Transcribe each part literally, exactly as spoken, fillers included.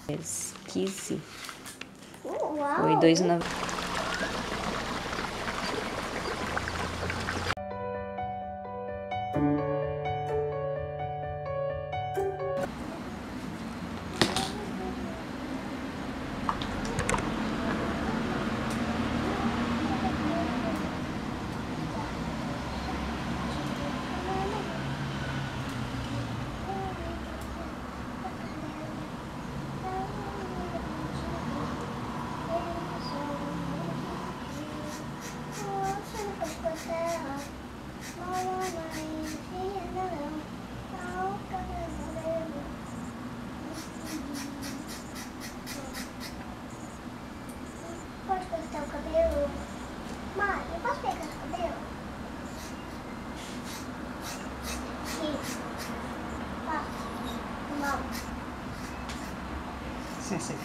quinze. Uau. Foi dois e noventa. Pode cortar o cabelo? Mãe, eu posso pegar o cabelo? Isso. Posso? Não. Sim, sim.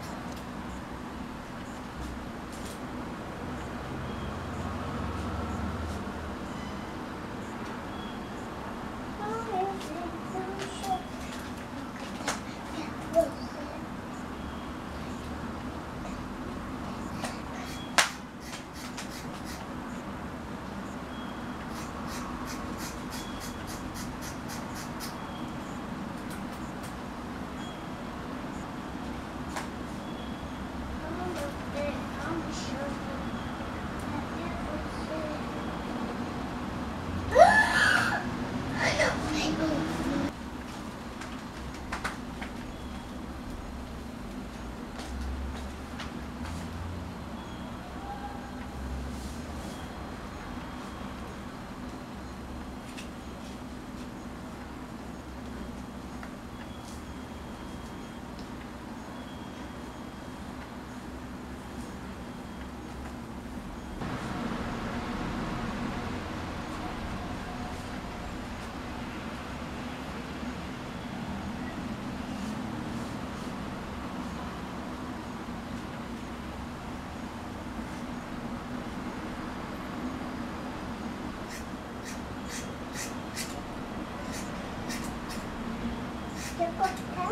Quer cortar?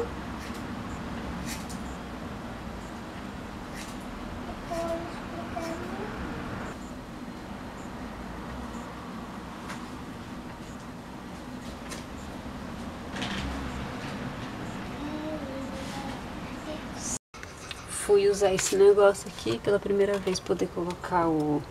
Depois explicar. Fui usar esse negócio aqui pela primeira vez, poder colocar o,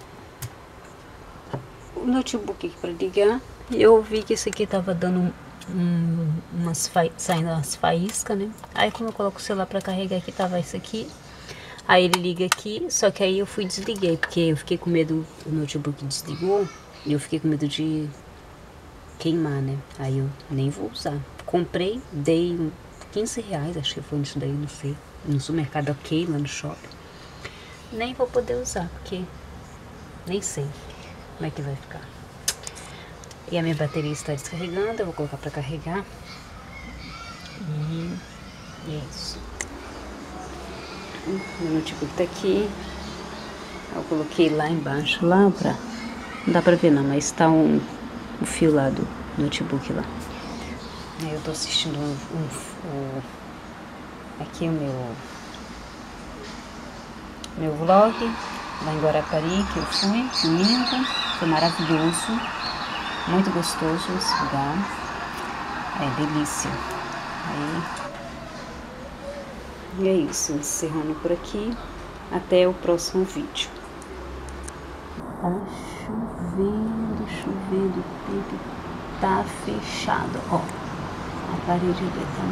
o notebook aqui para ligar. E eu vi que isso aqui tava dando um, umas fa... saindo umas faíscas, né? Aí como eu coloco o celular para carregar aqui, tava isso aqui. Aí ele liga aqui, só que aí eu fui e desliguei, porque eu fiquei com medo, o notebook desligou, e eu fiquei com medo de queimar, né? Aí eu nem vou usar. Comprei, dei quinze reais, acho que foi nisso daí, não sei. No supermercado ok, lá no shopping. Nem vou poder usar, porque nem sei como é que vai ficar. E a minha bateria está descarregando, eu vou colocar para carregar. E, e é isso. Meu notebook tá aqui. Eu coloquei lá embaixo, lá pra... Não dá pra ver não, mas tá um, um fio lá do notebook lá. Aí eu tô assistindo um, um, um, aqui o meu, meu vlog lá em Guarapari, que eu fui, lindo, foi maravilhoso, muito gostoso esse lugar, é delícia. Aí, e é isso, encerrando por aqui, até o próximo vídeo. Tá chovendo, chovendo, o tempo tá fechado, ó, a parede ali tá,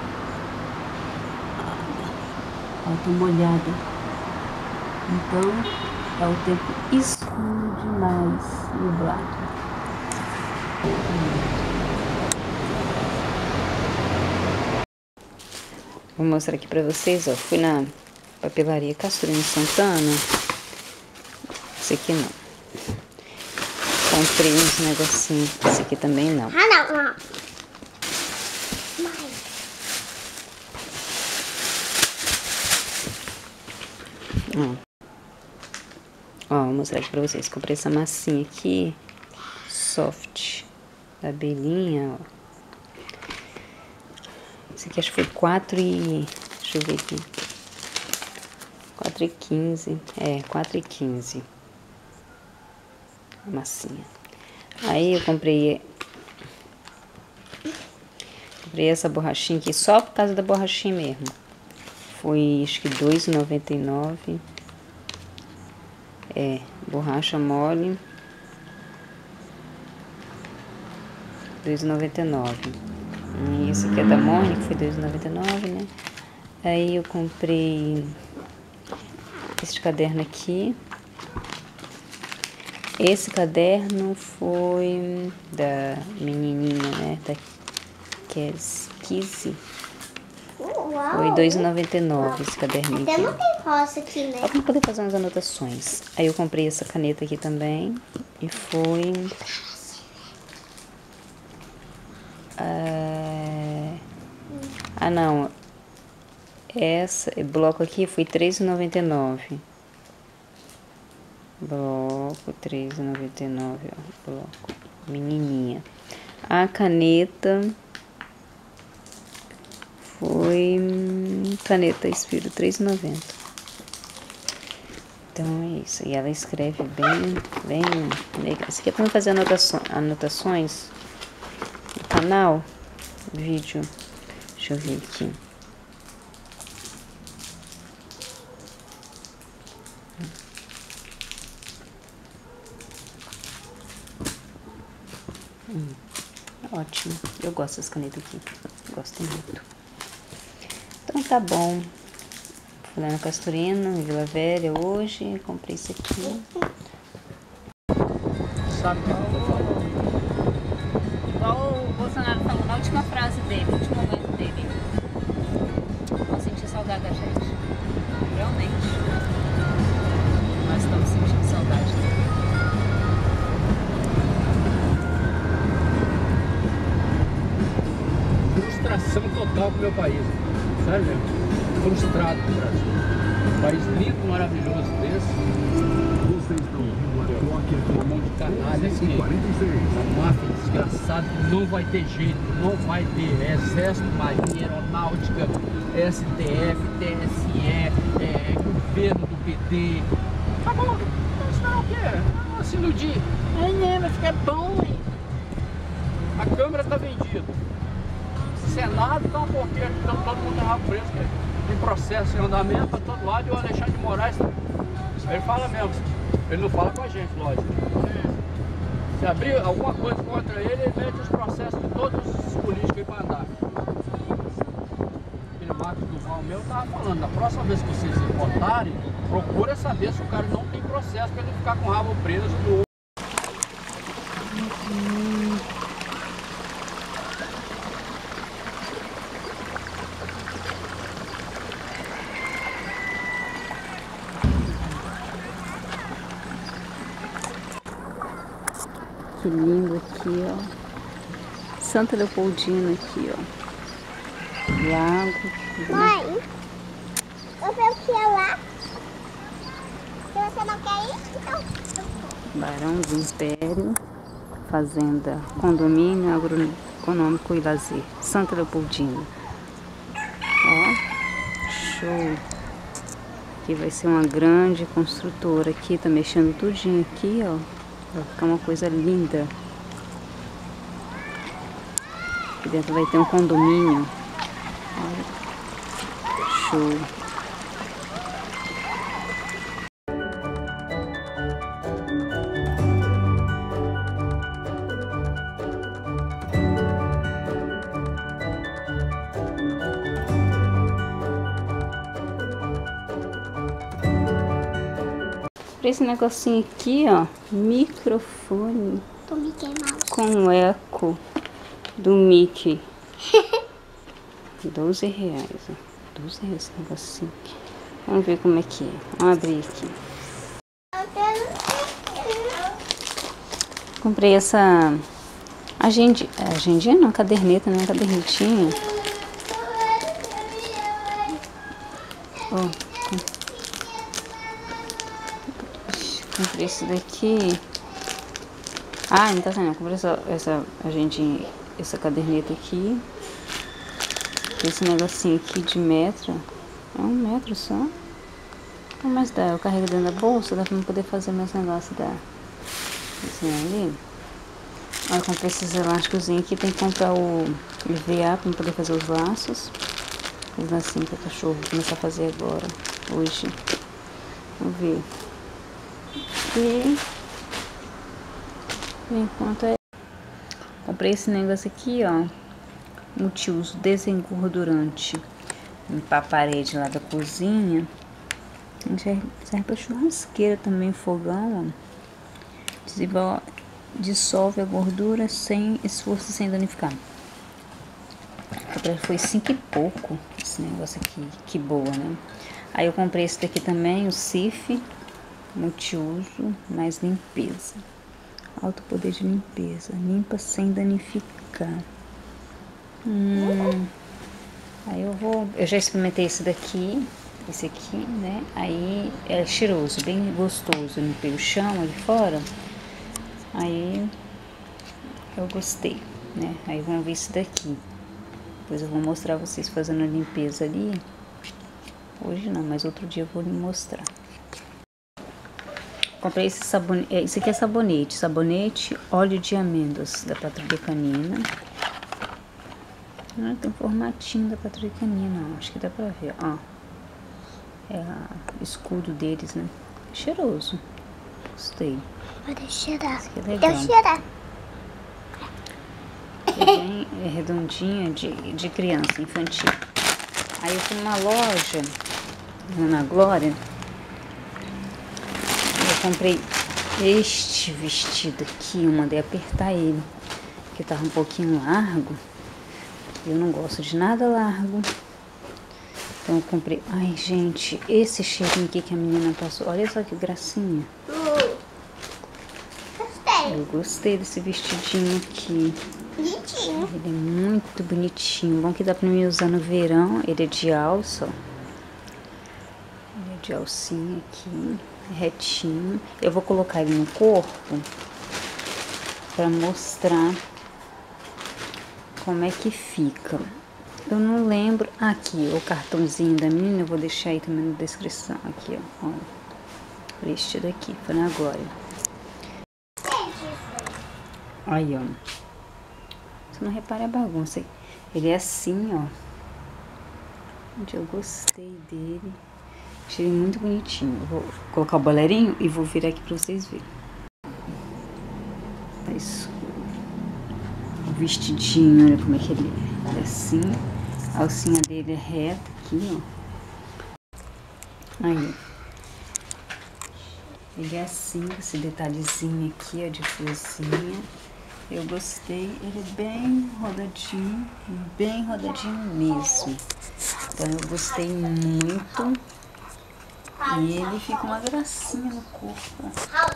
ó, tá molhada, então é o tempo escuro demais, nublado. Vou mostrar aqui pra vocês, ó, fui na papelaria Castorina Santana, esse aqui não, comprei uns negocinhos, esse aqui também não. Ah, não, não. Mãe. Ó. Ó, vou mostrar aqui pra vocês, comprei essa massinha aqui, soft, da abelhinha, ó. Esse aqui acho que foi quatro e... Deixa eu ver aqui. quatro e quinze. É, quatro e quinze. A massinha. Aí eu comprei... Comprei essa borrachinha aqui só por causa da borrachinha mesmo. Foi, acho que dois e noventa e nove. É, borracha mole. dois e noventa e nove. E esse aqui é da Mônica, foi dois e noventa e nove, né? Aí eu comprei esse caderno aqui. Esse caderno foi da menininha, né? Da Kizzy. Foi dois e noventa e nove esse caderninho Até aqui. não tem roça aqui, né? Só pra poder fazer umas anotações. Aí eu comprei essa caneta aqui também. E foi... Ah, ah não. Essa, bloco aqui foi três e noventa e nove. Bloco três e noventa e nove, ó. Bloco. Menininha. A caneta... Foi caneta Inspiro três e noventa. Então é isso. E ela escreve bem, bem legal. Isso aqui é para fazer anotações, anotações no canal. Vídeo. Deixa eu ver aqui. Hum, ótimo. Eu gosto dessas canetas aqui. Gosto muito. Então tá bom. Fui lá no Castorino, em Vila Velha hoje. Comprei isso aqui. Sabe o que eu tô falando? Igual o Bolsonaro falou na última frase dele, no último momento dele. Vamos sentir saudade da gente. Realmente. Nós estamos sentindo saudade dele. Frustração total pro meu país. Sério mesmo. Frustrado com o Brasil. Um país lindo, maravilhoso desse. Vocês estão ouvindo a clock Uma mão de canalha onze e aqui. quarenta e seis. Uma máfia desgraçada que não vai ter jeito, não vai ter. Exército, Marinha, Aeronáutica, S T F, T S E, é, governo do P T. Tá bom, vamos esperar o quê? Ah, se iludir. Ai, né, vai ficar bom, hein? A Câmara tá vendida. O Senado tá uma porqueira, então todo mundo tava preso, que tem processo em andamento pra todo lado, e o Alexandre de Moraes, ele fala mesmo, ele não fala com a gente, lógico. Se abrir alguma coisa contra ele, ele mete os processos de todos os políticos aí pra andar. Aquele Marcos Duval meu tava falando, da próxima vez que vocês votarem, procura saber se o cara não tem processo pra ele não ficar com o rabo preso do Que lindo aqui, ó. Santa Leopoldina aqui, ó. Lago. Mãe, eu sei o que é lá. Se você não quer ir, então... Barão do Império. Fazenda, condomínio agroeconômico e lazer. Santa Leopoldina. Ó. Show. Aqui vai ser uma grande construtora. Aqui tá mexendo tudinho aqui, ó. Vai ficar uma coisa linda. Aqui dentro vai ter um condomínio. Olha. Show. Esse negocinho aqui, ó, microfone Do Mickey Mouse. com eco do Mickey. doze reais, ó. doze reais esse negocinho. Vamos ver como é que é. Vamos abrir aqui. Comprei essa agendinha, agendinha não, caderneta, né? Cadernetinha. Ó. Comprei esse daqui. Ah, não tá saindo. Comprei essa, essa agendinha, essa caderneta aqui. Esse negocinho aqui de metro. É um metro só. Ah, mas dá, eu carrego dentro da bolsa, dá pra eu poder fazer meus negócios da... assim ali. Olha, eu comprei esses elásticos aqui, tem que comprar o E V A pra eu poder fazer os laços. Os lacinhos que o cachorro vou começar a fazer agora, hoje. Vamos ver. E... enquanto é... comprei esse negócio aqui, ó. Multiuso desengordurante. Limpar a parede lá da cozinha. Serve pra churrasqueira também, fogão, ó. Dissolve a gordura sem esforço, sem danificar. Foi cinco e pouco esse negócio aqui, que boa, né? Aí eu comprei esse daqui também, o Cif, multiuso, mais limpeza. Alto poder de limpeza, limpa sem danificar. Hum, aí eu vou, eu já experimentei esse daqui, esse aqui, né? Aí é cheiroso, bem gostoso. Eu limpei o chão ali fora. Aí eu gostei, né? Aí vamos ver esse daqui. Depois eu vou mostrar vocês fazendo a limpeza ali. Hoje não, mas outro dia eu vou lhe mostrar. Comprei esse sabonete. Esse aqui é sabonete. Sabonete óleo de amêndoas da Patrulha Canina. Ah, tem um formatinho da Patrulha Canina, ó. Acho que dá pra ver, ó. É o escudo deles, né? Cheiroso. Gostei. Pode cheirar. Esse aqui é legal. Eu cheirar. É bem é redondinha de, de criança, infantil. Aí eu fui numa loja, na Glória, eu comprei este vestido aqui, eu mandei apertar ele, que tava um pouquinho largo. Eu não gosto de nada largo. Então eu comprei, ai gente, esse cheirinho aqui que a menina passou, olha só que gracinha. Uh, gostei. Eu gostei desse vestidinho aqui. Bonitinho. Ele é muito bonitinho. Bom que dá pra mim usar no verão. Ele é de alça, ó. Ele é de alcinha aqui, retinho. Eu vou colocar ele no corpo pra mostrar como é que fica. Eu não lembro. Aqui, o cartãozinho da menina. Eu vou deixar aí também na descrição. Aqui, ó. Olha. Este daqui, foi na Glória. Aí, ó. Você não repara a bagunça. Ele é assim, ó. Gente, eu gostei dele. Achei muito bonitinho. Eu vou colocar o boleirinho e vou virar aqui pra vocês verem. Tá escuro. O vestidinho, olha como é que ele é. Ele é assim. A alcinha dele é reta aqui, ó. Aí. Ele é assim, com esse detalhezinho aqui, ó, de florzinha. Eu gostei, ele é bem rodadinho, bem rodadinho mesmo. Então eu gostei muito. E ele fica uma gracinha no corpo.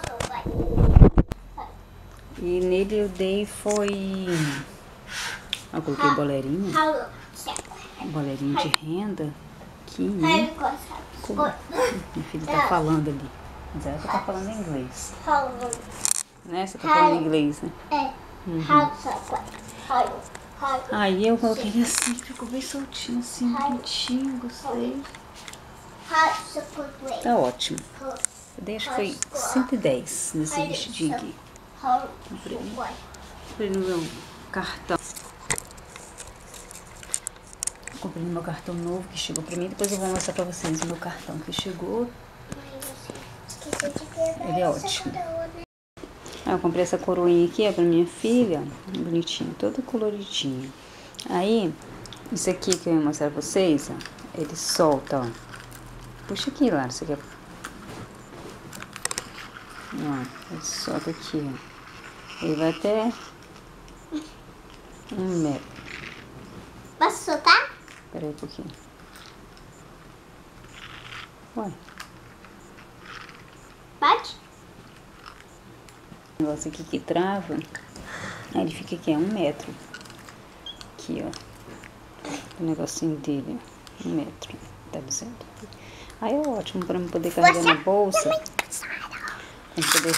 E nele eu dei foi... Eu coloquei boleirinho. Boleirinho de renda. Aqui, né? Minha filha tá falando ali. Mas ela tá falando em inglês. Né? Você tá falando em inglês, né? É. Uhum. Aí eu coloquei ele assim, ficou bem soltinho, assim, bonitinho, gostei. Tá ótimo. Eu dei, acho que foi cento e dez nesse vestidinho aqui. Comprei, comprei no meu cartão. Comprei no meu cartão novo que chegou pra mim. Depois eu vou mostrar pra vocês o meu cartão que chegou. Ele é ótimo. Aí eu comprei essa coroinha aqui, é pra minha filha, bonitinho, todo coloridinho. Aí, isso aqui que eu ia mostrar pra vocês, ó, ele solta, ó. Puxa aqui, Lara, isso aqui é... Ó, ele solta aqui, ó. Ele vai até um metro. Posso soltar? Espera aí um pouquinho. Ué. Pode? O negócio aqui que trava, aí ele fica aqui, é um metro. Aqui, ó. O negocinho dele, ó. Um metro, tá dizendo? Aí é ótimo pra eu poder carregar na bolsa. Pra poder...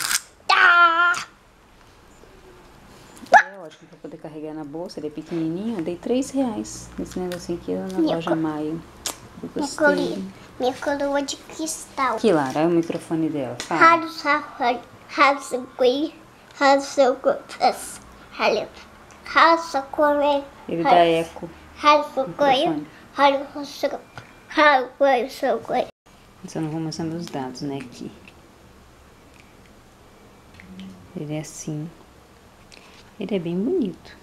É ótimo pra poder carregar na bolsa, ele é pequenininho. Eu dei três reais nesse negocinho aqui na loja Maio. Eu Minha, gostei. coroa, minha coroa de cristal. Aqui, Lara, é o microfone dela. Fala. Rádio Safari, Rádio Sagui, Rádio Socorres, Rádio Socorres, Ele dá eco. Rádio Socorres, Microfone. Rádio Socorres, Rádio Socorres. Só não vou mostrar meus dados, né, aqui. Ele é assim. Ele é bem bonito.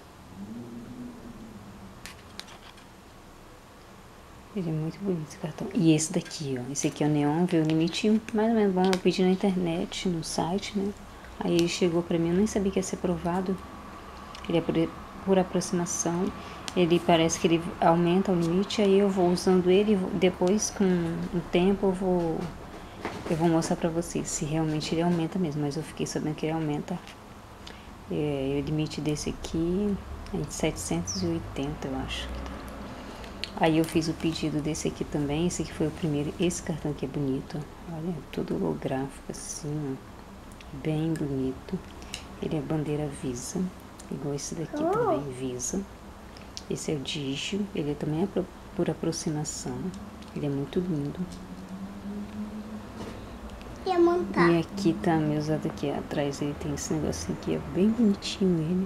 Ele é muito bonito esse cartão. E esse daqui, ó. Esse aqui é o Neon, viu? O limite mais ou menos bom. Eu pedi na internet, no site, né? Aí ele chegou pra mim, eu nem sabia que ia ser aprovado. Ele é por, por aproximação. Ele parece que ele aumenta o limite. Aí eu vou usando ele. Depois, com o tempo, eu vou... Eu vou mostrar pra vocês se realmente ele aumenta mesmo. Mas eu fiquei sabendo que ele aumenta. É, o limite desse aqui é de setecentos e oitenta, eu acho. Aí eu fiz o pedido desse aqui também. Esse aqui foi o primeiro. Esse cartão aqui é bonito, ó. Olha, todo holográfico assim, ó. Bem bonito. Ele é bandeira Visa, igual esse daqui Oh. também, Visa. Esse é o Digio. Ele também é por, por aproximação. Ele é muito lindo. Ia montar. E aqui tá meus dados aqui atrás. Ele tem esse negocinho aqui, ó. Bem bonitinho ele.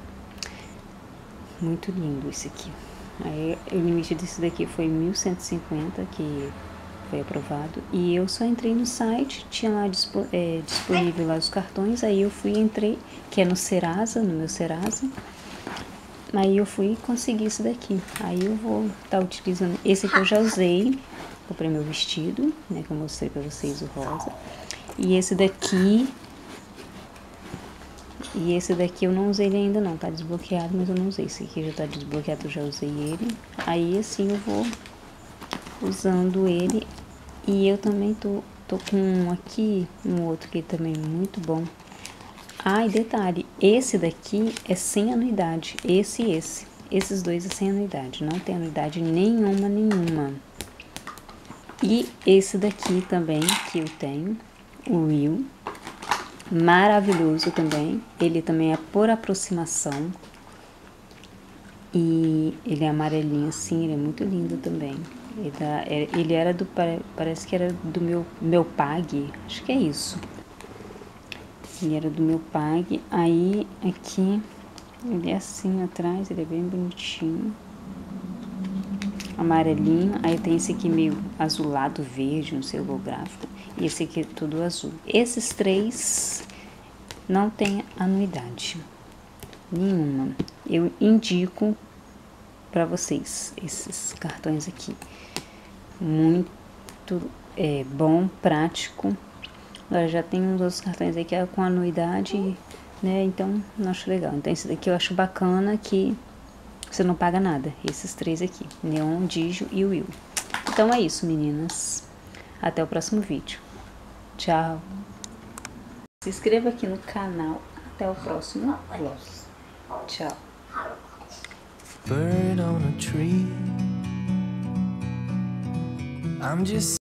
Muito lindo esse aqui. Aí o limite desse daqui foi mil cento e cinquenta, que foi aprovado. E eu só entrei no site, tinha lá dispo, é, disponível lá os cartões. Aí eu fui, entrei, que é no Serasa, no meu Serasa. Aí eu fui e consegui esse daqui. Aí eu vou estar tá utilizando. Esse aqui eu já usei. Comprei meu vestido, né, que eu mostrei pra vocês, o rosa. E esse daqui... E esse daqui eu não usei ele ainda não, tá desbloqueado, mas eu não usei. Esse aqui já tá desbloqueado, eu já usei ele. Aí assim eu vou usando ele. E eu também tô, tô com um aqui, um outro que também é muito bom. Ah, e detalhe, esse daqui é sem anuidade, esse e esse. Esses dois é sem anuidade, não tem anuidade nenhuma, nenhuma. E esse daqui também, que eu tenho, o Will, maravilhoso também. Ele também é por aproximação. E ele é amarelinho assim, ele é muito lindo também. Ele, dá, ele era do, parece que era do meu, meu Pag, acho que é isso. Ele era do meu Pag. Aí aqui, ele é assim atrás, ele é bem bonitinho. Amarelinho, aí tem esse aqui meio azulado, verde, no seu holográfico, e esse aqui é todo azul. Esses três não tem anuidade nenhuma. Eu indico para vocês esses cartões aqui. Muito é, bom, prático. Agora já tem uns outros cartões aqui com anuidade, né? Então não acho legal. Então esse daqui eu acho bacana que você não paga nada. Esses três aqui, Neon, Digio e Will. Então é isso, meninas. Até o próximo vídeo. Tchau. Se inscreva aqui no canal. Até o próximo vlog. Tchau. Bird on a tree. I'm just